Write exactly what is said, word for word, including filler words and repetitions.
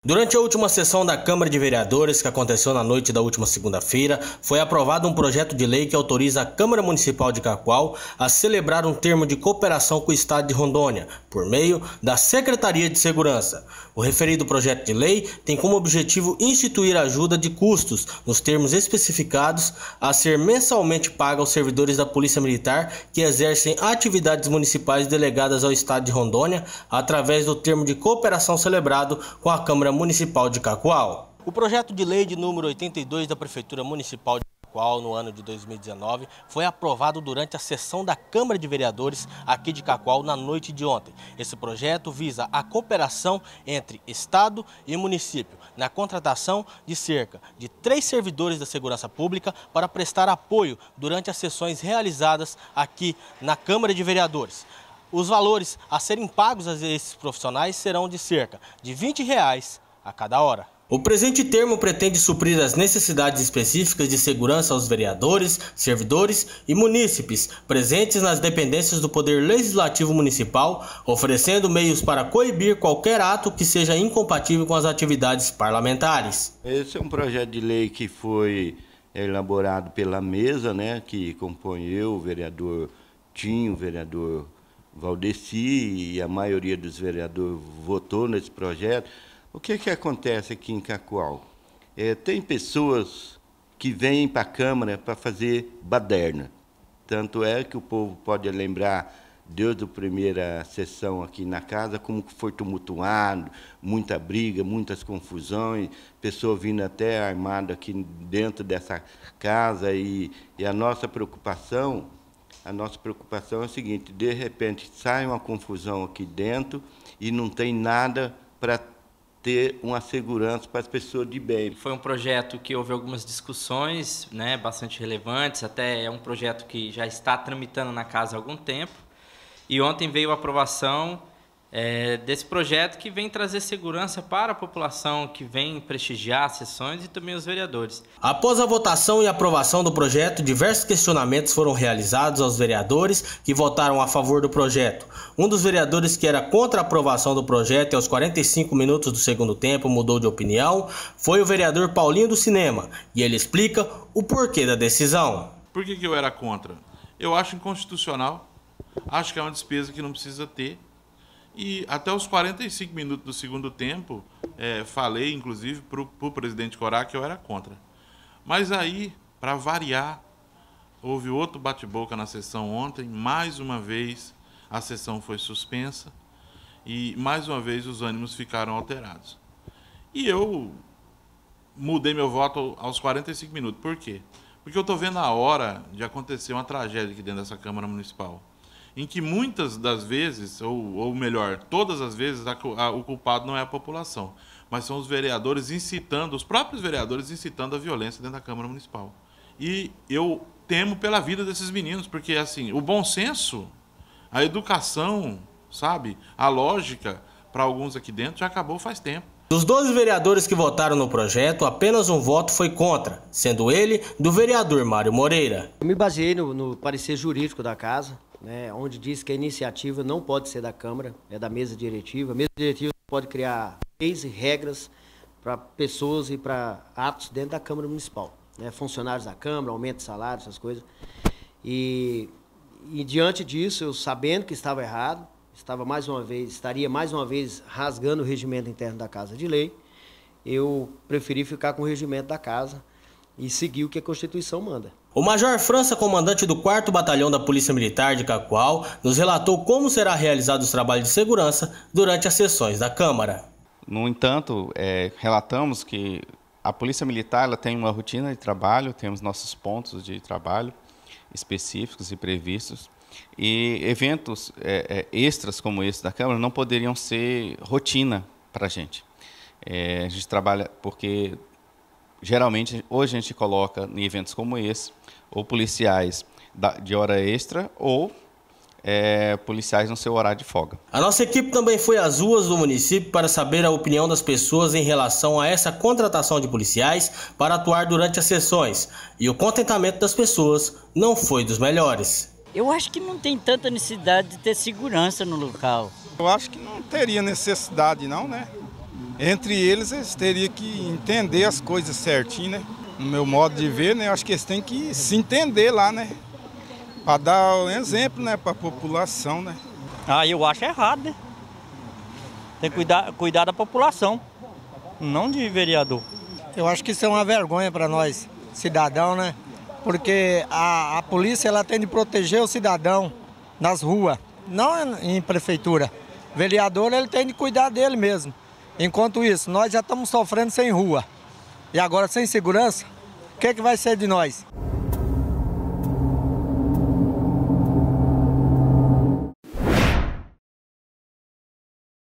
Durante a última sessão da Câmara de Vereadores, que aconteceu na noite da última segunda-feira, foi aprovado um projeto de lei que autoriza a Câmara Municipal de Cacoal a celebrar um termo de cooperação com o Estado de Rondônia, por meio da Secretaria de Segurança. O referido projeto de lei tem como objetivo instituir ajuda de custos, nos termos especificados, a ser mensalmente paga aos servidores da Polícia Militar que exercem atividades municipais delegadas ao Estado de Rondônia, através do termo de cooperação celebrado com a Câmara Municipal de Cacoal. O projeto de lei de número oitenta e dois da Prefeitura Municipal de Cacoal, no ano de dois mil e dezenove, foi aprovado durante a sessão da Câmara de Vereadores aqui de Cacoal na noite de ontem. Esse projeto visa a cooperação entre Estado e município na contratação de cerca de três servidores da segurança pública para prestar apoio durante as sessões realizadas aqui na Câmara de Vereadores. Os valores a serem pagos a esses profissionais serão de cerca de vinte reais a cada hora. O presente termo pretende suprir as necessidades específicas de segurança aos vereadores, servidores e munícipes presentes nas dependências do Poder Legislativo Municipal, oferecendo meios para coibir qualquer ato que seja incompatível com as atividades parlamentares. Esse é um projeto de lei que foi elaborado pela mesa, né, que compõe eu, o vereador Tinho, o vereador Valdeci, e a maioria dos vereadores votou nesse projeto. O que que acontece aqui em Cacoal? É, tem pessoas que vêm para a Câmara para fazer baderna. Tanto é que o povo pode lembrar, desde a primeira sessão aqui na casa, como foi tumultuado, muita briga, muitas confusões, pessoas vindo até armada aqui dentro dessa casa. E, e a nossa preocupação, a nossa preocupação é o seguinte: de repente sai uma confusão aqui dentro e não tem nada para ter uma segurança para as pessoas de bem. Foi um projeto que houve algumas discussões, né, bastante relevantes, até é um projeto que já está tramitando na casa há algum tempo, e ontem veio a aprovação é, desse projeto que vem trazer segurança para a população, que vem prestigiar as sessões e também os vereadores. Após a votação e aprovação do projeto, diversos questionamentos foram realizados aos vereadores que votaram a favor do projeto. Um dos vereadores que era contra a aprovação do projeto e aos quarenta e cinco minutos do segundo tempo mudou de opinião foi o vereador Paulinho do Cinema, e ele explica o porquê da decisão. Por que que eu era contra? Eu acho inconstitucional, acho que é uma despesa que não precisa ter. E até os quarenta e cinco minutos do segundo tempo, é, falei, inclusive, para o presidente Corá que eu era contra. Mas aí, para variar, houve outro bate-boca na sessão ontem, mais uma vez a sessão foi suspensa e mais uma vez os ânimos ficaram alterados. E eu mudei meu voto aos quarenta e cinco minutos. Por quê? Porque eu estou vendo a hora de acontecer uma tragédia aqui dentro dessa Câmara Municipal, em que muitas das vezes, ou, ou melhor, todas as vezes, a, a, o culpado não é a população, mas são os vereadores incitando, os próprios vereadores incitando a violência dentro da Câmara Municipal. E eu temo pela vida desses meninos, porque assim, o bom senso, a educação, sabe, a lógica, para alguns aqui dentro, já acabou faz tempo. Dos doze vereadores que votaram no projeto, apenas um voto foi contra, sendo ele do vereador Mário Moreira. Eu me baseei no, no parecer jurídico da casa, né, onde diz que a iniciativa não pode ser da Câmara, é da mesa diretiva. A mesa diretiva pode criar leis e regras para pessoas e para atos dentro da Câmara Municipal, né, funcionários da Câmara, aumento de salário, essas coisas. E, e diante disso, eu sabendo que estava errado, estava mais uma vez, estaria mais uma vez rasgando o regimento interno da Casa de Lei, eu preferi ficar com o regimento da casa e seguir o que a Constituição manda. O Major França, comandante do quarto Batalhão da Polícia Militar de Cacoal, nos relatou como será realizado os trabalhos de segurança durante as sessões da Câmara. No entanto, é, relatamos que a Polícia Militar ela tem uma rotina de trabalho, temos nossos pontos de trabalho específicos e previstos, e eventos é, é, extras como esse da Câmara não poderiam ser rotina para a gente. É, a gente trabalha porque... Geralmente, hoje a gente coloca em eventos como esse, ou policiais de hora extra, ou é, policiais no seu horário de folga. A nossa equipe também foi às ruas do município para saber a opinião das pessoas em relação a essa contratação de policiais para atuar durante as sessões. E o contentamento das pessoas não foi dos melhores. Eu acho que não tem tanta necessidade de ter segurança no local. Eu acho que não teria necessidade não, né? Entre eles, eles teriam que entender as coisas certinho, né? No meu modo de ver, né? Eu acho que eles têm que se entender lá, né? Para dar um exemplo, né? Para a população, né? Ah, eu acho errado, né? Tem que cuidar, cuidar da população, não de vereador. Eu acho que isso é uma vergonha para nós, cidadão, né? Porque a, a polícia ela tem de proteger o cidadão nas ruas, não em prefeitura. O vereador ele tem de cuidar dele mesmo. Enquanto isso, nós já estamos sofrendo sem rua. E agora sem segurança, o que, que vai ser de nós?